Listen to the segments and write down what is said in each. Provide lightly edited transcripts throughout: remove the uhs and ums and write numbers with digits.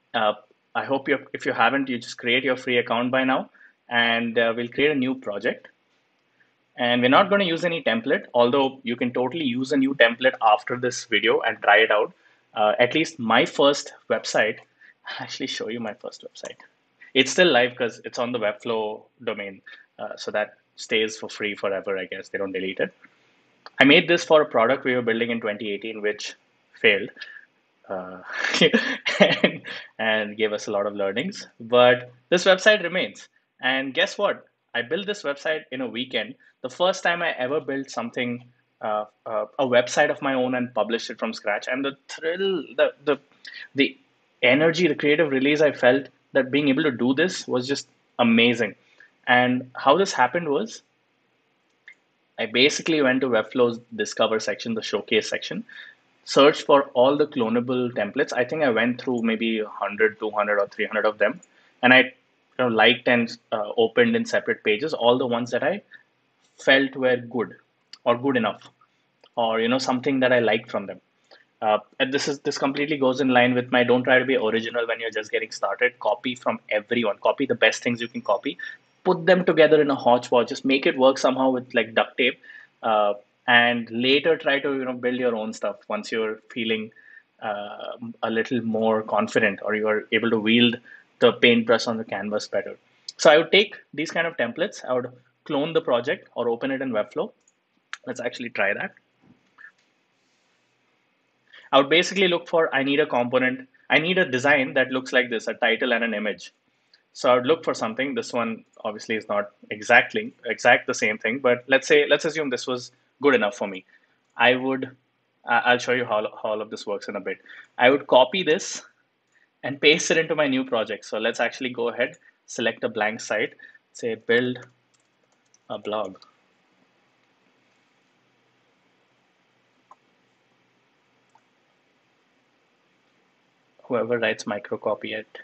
Uh, I hope if you haven't, you just create your free account by now, and we'll create a new project. And we're not going to use any template, although you can totally use a new template after this video and try it out. At least my first website, I'll actually show you my first website. It's still live because it's on the Webflow domain. So that stays for free forever, I guess. They don't delete it. I made this for a product we were building in 2018, which failed uh, and, and gave us a lot of learnings. But this website remains. And guess what? I built this website in a weekend. The first time I ever built something, a website of my own and published it from scratch. And the thrill, the energy, the creative release I felt that being able to do this was just amazing. And how this happened was I basically went to Webflow's discover section, the showcase section, searched for all the clonable templates. I think I went through maybe 100, 200, or 300 of them. And I liked and opened in separate pages all the ones that I felt were good or good enough or something that I liked from them. And this completely goes in line with my don't try to be original when you're just getting started. Copy from everyone. Copy the best things you can copy. Put them together in a hodgepodge. Just make it work somehow with like duct tape, uh, and later try to build your own stuff once you're feeling a little more confident or you are able to wield the paintbrush on the canvas better. So I would take these kind of templates. I would clone the project or open it in Webflow. Let's actually try that. I would basically look for, I need a component, I need a design that looks like this, a title and an image. So I would look for something. This one obviously is not exact the same thing, but let's assume this was good enough for me. I would, I'll show you how all of this works in a bit. I would copy this and paste it into my new project. So let's actually go ahead, select a blank site, say build a blog. Whoever writes microcopy it.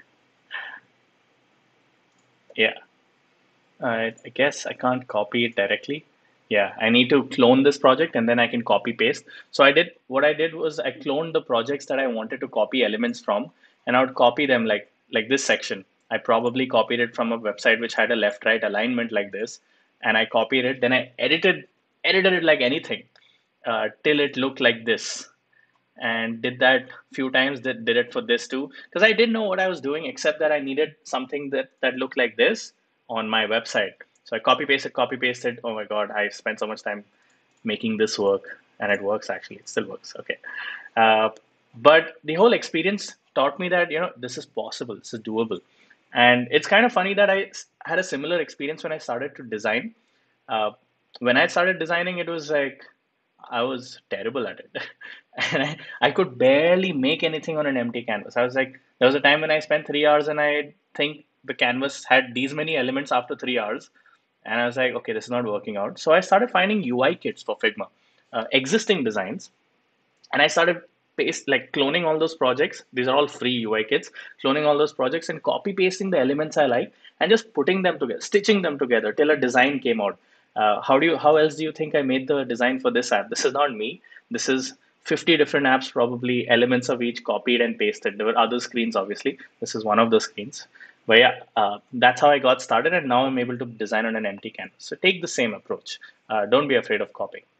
Yeah. I guess I can't copy it directly. Yeah, I need to clone this project and then I can copy paste. So what I did was I cloned the projects that I wanted to copy elements from, and I would copy them like this section. I probably copied it from a website which had a left right alignment like this, and I copied it. Then I edited it like anything till it looked like this, and did that few times. Did it for this too because I didn't know what I was doing except that I needed something that looked like this on my website. So I copy pasted. Oh my god, I spent so much time making this work, and it works actually. It still works. Okay, uh, but the whole experience taught me that this is possible. This is doable, and it's kind of funny that had a similar experience when I started to design. Uh, when I started designing, it was like I was terrible at it. And I could barely make anything on an empty canvas. I was like, there was a time when I spent 3 hours and I think the canvas had these many elements after 3 hours. And I was like, okay, this is not working out. So I started finding UI kits for Figma, existing designs, and I started cloning all those projects. These are all free UI kits, cloning all those projects and copy pasting the elements I like and just putting them together, stitching them together till a design came out. How else do you think I made the design for this app? This is not me. This is 50 different apps, probably elements of each copied and pasted. There were other screens, obviously. This is one of the screens. But yeah, that's how I got started, and now I'm able to design on an empty canvas. So take the same approach. Don't be afraid of copying.